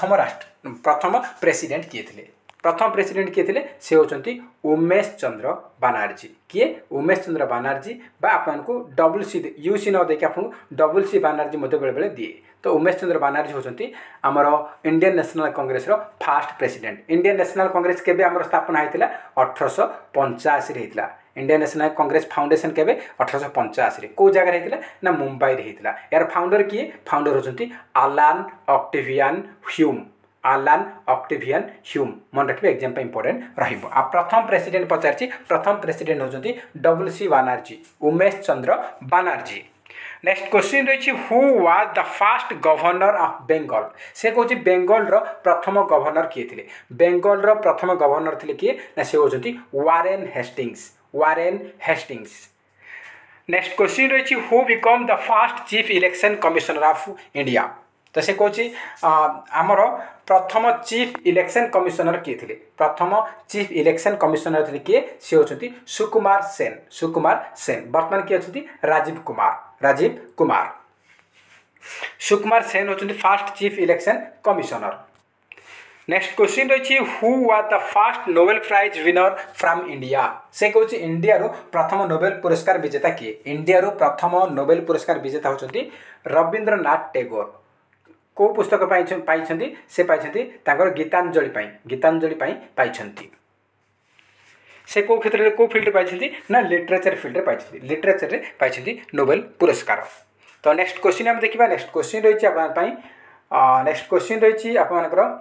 [SPEAKER 1] प्रथम प्रेसिडेंट किए थे। प्रथम प्रेसिडेंट किए थे से होती उमेश चंद्र बनर्जी। किए उमेश चंद्र बनर्जी बा आपको डबल सी यू सी न देखिए आपको डबल सी बनर्जी बेले बेले दिए। तो उमेश चंद्र बनर्जी होती आमर इंडियन नेशनल कांग्रेस रो first president. Indian National Congress केबे आमर स्थापना होता 1885 होता। इंडियन नेशनल कांग्रेस फाउंडेशन केबे 1885 कौ जगह होता ना मुंबई होता। यार फाउंडर किए फाउंडर होती Allan Octavian Hume. Allan Octavian Hume. मन रखिए एग्जाम इंपोर्टेंट रहिबो। आ प्रथम प्रेसिडेंट पचारछि प्रथम प्रेसिडेंट होती double C Banerjee Umesh Chandra Banerjee. Next question रही who was the first governor of Bengal. से कहूँ बेंगल रो प्रथम गवर्नर किए थे। बेंगल रो प्रथम गवर्नर थे किए ना से होती Warren Hastings. Warren Hastings. Next question रही who become the first chief election commissioner of India. तो से कहूँ आमर प्रथम चीफ इलेक्शन कमिशनर किए थे। प्रथम चीफ इलेक्शन कमिशनर थे किए सी होती सुकुमार सेन। सुकुमार सेन। वर्तमान किए होती राजीव कुमार। राजीव कुमार। सुकुमार सेन होती first chief election commissioner. Next question रही who was the first Nobel prize winner from India. से कहूँ इंडिया प्रथम नोबेल पुरस्कार विजेता किए। इंडिया प्रथम नोबेल पुरस्कार विजेता होती रवींद्रनाथ टैगोर। को पुस्तक पाई से पाई गीतांजलि पाई से को क्षेत्र में को फील्ड पाई ना लिटरेचर फील्ड पाई। लिटरेचर पाई नोबेल पुरस्कार। तो नेक्स्ट क्वेश्चन आम देखा। नेक्स्ट क्वेश्चन रही नेक्स्ट क्वेश्चन रही आप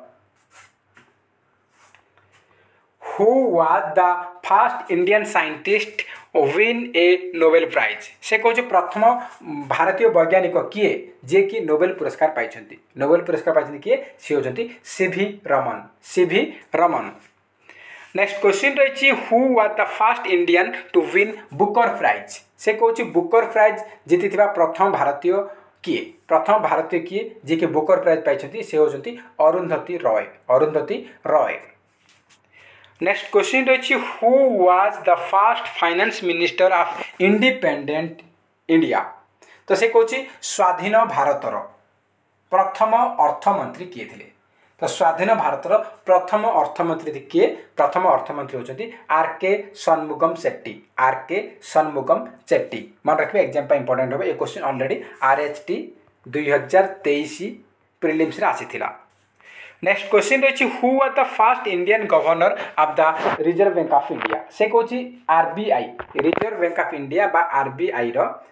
[SPEAKER 1] who was the first Indian scientist win a Nobel prize. से कहूँ प्रथम भारतीय वैज्ञानिक किए जे कि नोबेल पुरस्कार पाई। नोबेल पुरस्कार पाई किए सी होती C V Raman. C V Raman. Next question रही who was the first Indian to win Booker prize. से कहूँ बुकर प्राइज जीति प्रथम भारतीय किए। प्रथम भारतीय किए जे कि बुकर प्राइज पाई से होती अरुंधति रॉय। अरुंधति रॉय। नेक्स्ट क्वेश्चन रही who was the first finance minister of independent India. तो से कहूँ स्वाधीन भारतर प्रथम अर्थमंत्री किए थे। तो स्वाधीन भारतर प्रथम अर्थमंत्री किए। प्रथम अर्थमंत्री होती आर के षणमुगम शेट्टी। आर के षणमुगम शेट्टी। मन रखिए एग्जाम इंपोर्टेंट हो। ये क्वेश्चन ऑलरेडी RHT 2023 प्रिलिम्स रे आसी थिला। नेक्स्ट क्वेश्चन रही who was the first Indian governor of the Reserve Bank of India. से कहूँ RBI Reserve Bank of India बा RBI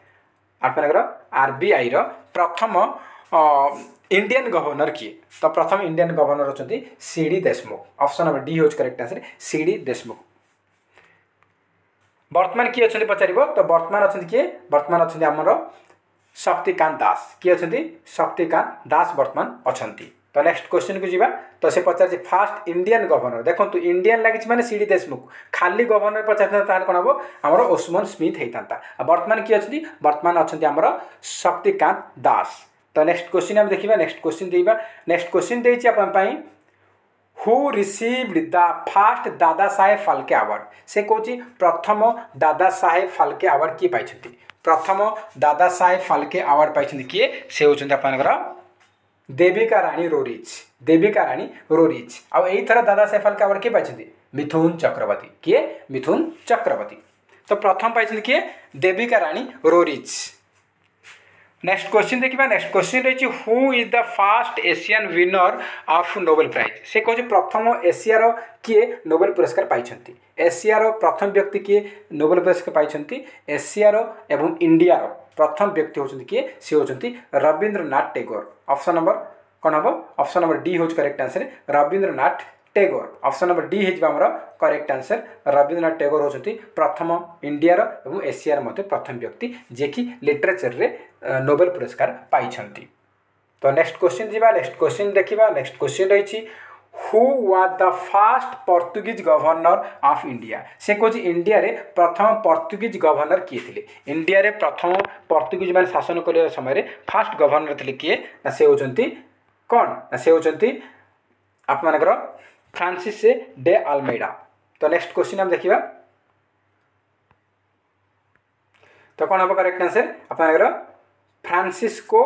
[SPEAKER 1] प्रथम इंडियन गवर्नर किए। तो प्रथम इंडियन गवर्नर होती CD Deshmukh. Option number D होज करेक्ट आंसर CD देशमुख। वर्तमान किए अच्छे पचार। तो वर्तमान अच्छा किए वर्तमान अच्छा आमर शक्तिकांत दास। किए अच्छा शक्तिकांत दास वर्तमान अच्छा। तो नेक्स्ट क्वेश्चन को जीवा तो से पचार फास्ट इंडियन गवर्नर देखो इंडियन लगी माने सीडी देशमुख खाली गवर्नर पचार कौन हम आमर ओस्मान स्मिथ होता बर्तमान किए अच्छी बर्तमान अच्छा आमर शक्तिकांत दास। तो नेक्स्ट क्वेश्चन हम देखा नेक्स्ट क्वेश्चन देवा नेक्स्ट क्वेश्चन देती who received the fast Dada Saheb Phalke award से कौन प्रथम दादा साहेब फाल्के अवार्ड किए पाई प्रथम दादा साहेब फाल्के अवार्ड पाई किए से होती आपंकर देविका रानी रोरिच देविका रानी रोरिच आउ यही थर दादा साहेब फाल्के अवार्ड किए पाई मिथुन चक्रवर्ती किए मिथुन चक्रवर्ती। तो प्रथम पाई किए देविका रानी रोरिच। नेक्स्ट क्वेश्चन देखिए नेक्स्ट क्वेश्चन रही who is the fast Asian winner of Nobel prize से कौन प्रथम एशियार किए नोबेल पुरस्कार पाई एशियार प्रथम व्यक्ति किए नोबेल पुरस्कार पाई एशियार एवं इंडियार प्रथम व्यक्ति होती किए सी होती रवींद्रनाथ टैगोर। ऑप्शन नंबर कौन हम ऑप्शन नंबर डी हूँ correct answer Rabindranath Tagore. Option number D होमर करेक्ट आंसर रवींद्रनाथ टैगोर होती प्रथम इंडियार एवं एशियार मध्य प्रथम व्यक्ति जे कि लिटरेचर रे नोबेल पुरस्कार पाई। तो नेक्स्ट क्वेश्चन जीवा नेक्स्ट क्वेश्चन देखा नेक्स्ट क्वेश्चन रही who was the fast Portuguese governor of India से कौन इंडिया रे प्रथम पोर्तुगीज गवर्नर किए थे इंडिया रे प्रथम पोर्तुगीज मान शासन करने समय फास्ट गवर्नर थे किए ना से होती कौन ना से होती आपमनकर फ्रांसिस डे अल्मेडा। तो नेक्स्ट क्वेश्चन हम देखिए तो कौन हम करेक्ट आंसर आपमनकर फ्रांसिस्को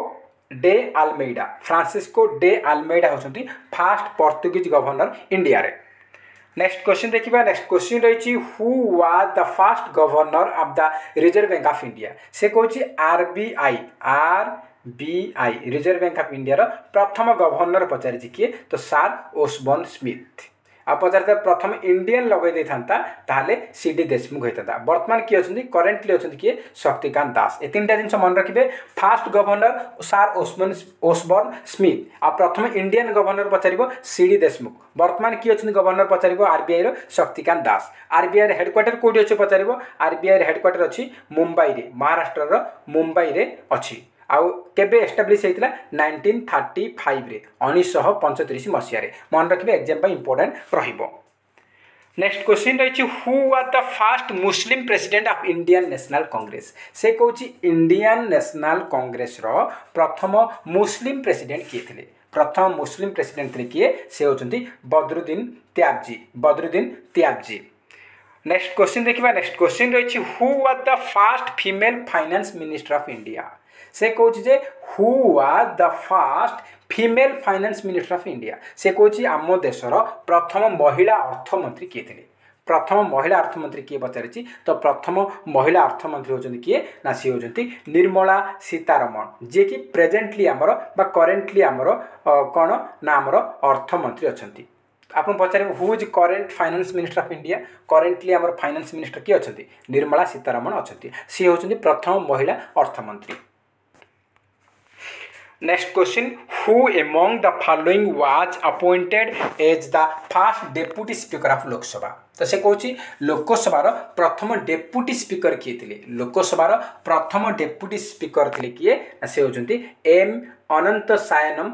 [SPEAKER 1] डे अल्मेडा होती फास्ट पोर्तुगीज गवर्नर इंडिया रे। नेक्स्ट क्वेश्चन देखिए नेक्स्ट क्वेश्चन रही who was the fast governor of the Reserve Bank of India से कौन RBI Reserve Bank of India प्रथम गवर्नर पचारि किए तो सार ओस्बर्न स्मिथ आ पचार प्रथम इंडियन लगे था सीडी देशमुख होता बर्तमान किए अच्छे करेन्टली अच्छा किए शक्तिकांत दास। ये तीन जिन मन रखिए फास्ट गवर्नर सार ओस्बर्न स्मिथ आ प्रथम इंडियन गवर्नर पचार सीडी देशमुख बर्तमान किए अच्छे गवर्नर पचार RBI Shaktikanta Das. RBI headquarter कौटी अच्छे पचार आरबीआई हेडक्वार्टर अच्छी मुंबई महाराष्ट्र मुंबई रे अच्छी आउ केबे एस्टाब्लिश होता 1935 रे 1935 मसीह मन रखिए एग्जाम इंपोर्टेंट रहिबो। नेक्स्ट क्वेश्चन रही who was the fast Muslim president of Indian National Congress से कौन इंडियन नेशनल कांग्रेस रो प्रथम मुस्लिम प्रेसिडेंट किए थे प्रथम मुस्लिम प्रेसिडेंट थे किए से होती बदरुद्दीन त्याबजी। नेक्स्ट क्वेश्चन देखिए नेक्स्ट क्वेश्चन रही who was the fast female finance minister of India से कौन who was the fast female finance minister of India से कौन आम देशर प्रथम महिला अर्थमंत्री किए थे प्रथम महिला अर्थमंत्री किए पचारि तो प्रथम महिला अर्थमंत्री होती किए ना सी होती निर्मला सीतारमण जे कि प्रेजेंटली आमर बा करेन्टली आमर कौन ना आमर अर्थमंत्री अच्छा आप पचारे who is current finance minister of India currently आमर फाइनेंस मिनिस्टर किए अच्छा निर्मला सीतारमण अच्छा सी होती प्रथम महिला अर्थमंत्री। Next question who among the following was appointed as the first deputy speaker of Lok Sabha तो से कौन लोकसभार प्रथम डेप्यूटी स्पीकर किए थे लोकसभार प्रथम डेप्यूटी स्पीकर थे किए से होती M Ananthasayanam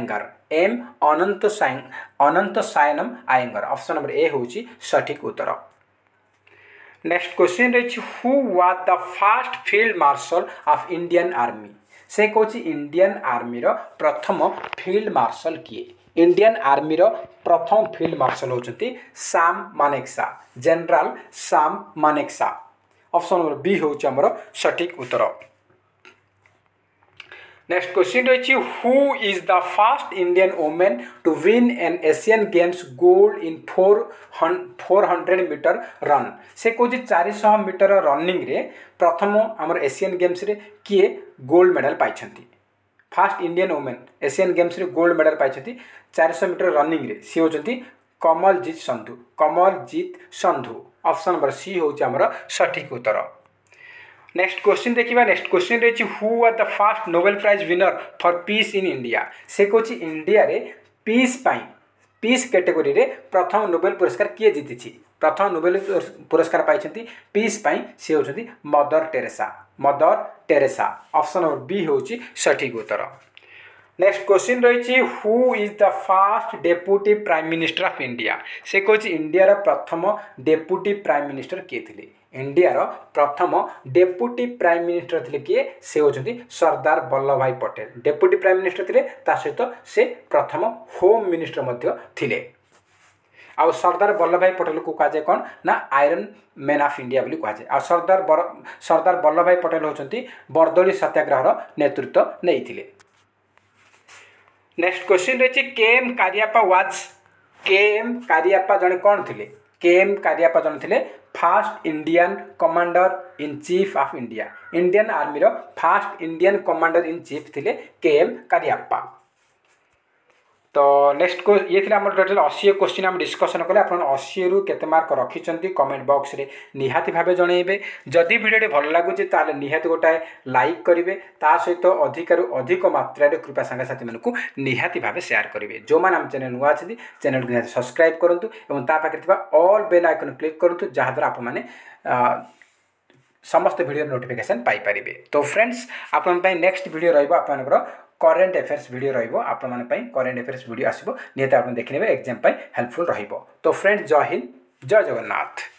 [SPEAKER 1] Ayyangar. Option number A हूँ सठिक उत्तर। नेक्स्ट क्वेश्चन रही who was the first field marshal of Indian army से कौन इंडियन आर्मी रो प्रथम फील्ड मार्शल किए इंडियन आर्मी रो प्रथम फील्ड मार्शल होती Sam Manekshaw general Sam Manekshaw. Option number B हूँ आमर सठिक उत्तर। नेक्स्ट क्वेश्चन रही who is the first Indian women to win an Asian games gold in 400 metre run से कौन 400 मीटर रनिंग रे प्रथम आमर एशियन गेम्स रे किए गोल्ड मेडल पाई fast Indian women Asian games रे गोल्ड मेडल पाई 400 मीटर रनिंग रे सी होती Kamaljeet Sandhu. Option number C हूँ आमर सठिक उत्तर। नेक्स्ट क्वेश्चन देखिए नेक्स्ट क्वेश्चन रही who was the first Nobel prize winner for peace in India से कौन इंडिया रे पीस कैटेगोरी रे प्रथम नोबेल पुरस्कार किए जीति प्रथम नोबेल पुरस्कार पाई पीस सी होती Mother Teresa. Option number B हूँ सठिक उत्तर। नेक्स्ट क्वेश्चन रही who is the first deputy prime minister of India से कौन इंडिया प्रथम डेप्यूटी प्राइम मिनिस्टर किए थे इंडिया प्रथम डेप्यूटी प्राइम मिनिस्टर थे किए से होती सरदार Vallabh bhai Patel deputy prime minister थे सहित से प्रथम होम मिनिस्टर थे आउ सरदार वल्लभ भाई पटेल को कहुए कौन ना आयरन मैन ऑफ इंडिया बोली कहुए आ सरदार वल्लभ भाई पटेल होती बरदोली सत्याग्रह नेतृत्व नहीं। नेक्स्ट क्वेश्चन रही केएम कारियाप्पा जड़े कौन थे केएम कारियाप्पा जड़े थे first Indian commander in chief of India Indian army रो first Indian commander in chief थे केएम कारियाप्पा। तो नेक्स्ट को ये थी टोटल 80 क्वेश्चन आम डिस्कसन कले आप 80 रु केते मार्क रखिंट कमेंट बॉक्स रे निहाती भाव जनइबे जदि वीडियो भल लगुच ताले निहाती गोटाए लाइक करेंगे ता सहित अधिकरू अधिक मात्रा कृपा सांगसाथी मानक निहाती भाव शेयर करेंगे जो मैंने आम चैनल नुआ अच्छे चैनल को निहाती सब्सक्राइब करूँ और पाखे ऑल बेल आइकन क्लिक करूँ जहाँद्वारा आपने समस्त वीडियो नोटिफिकेशन पाइपर। तो फ्रेंड्स आपण नेक्स्ट वीडियो रहा current affairs video current affairs video आसो निहत आप देखने एग्जाम हेल्पफुल रहिबो। तो फ्रेंड्स जय हिंद जय जगन्नाथ।